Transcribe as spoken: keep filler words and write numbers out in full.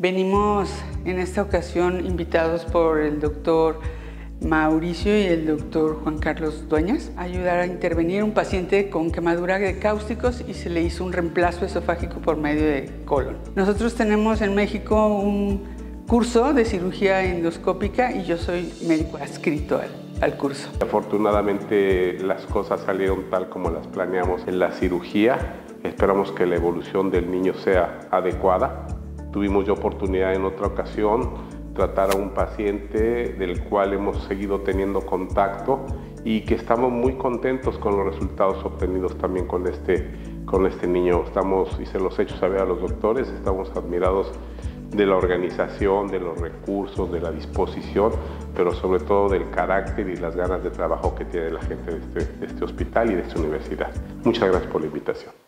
Venimos en esta ocasión invitados por el doctor Mauricio y el doctor Juan Carlos Dueñas a ayudar a intervenir un paciente con quemadura de cáusticos y se le hizo un reemplazo esofágico por medio de colon. Nosotros tenemos en México un curso de cirugía endoscópica y yo soy médico adscrito al, al curso. Afortunadamente las cosas salieron tal como las planeamos en la cirugía. Esperamos que la evolución del niño sea adecuada. Tuvimos ya oportunidad en otra ocasión tratar a un paciente del cual hemos seguido teniendo contacto y que estamos muy contentos con los resultados obtenidos también con este, con este niño. Estamos, y se los he hecho saber a los doctores, estamos admirados de la organización, de los recursos, de la disposición, pero sobre todo del carácter y las ganas de trabajo que tiene la gente de este, de este hospital y de esta universidad. Muchas gracias por la invitación.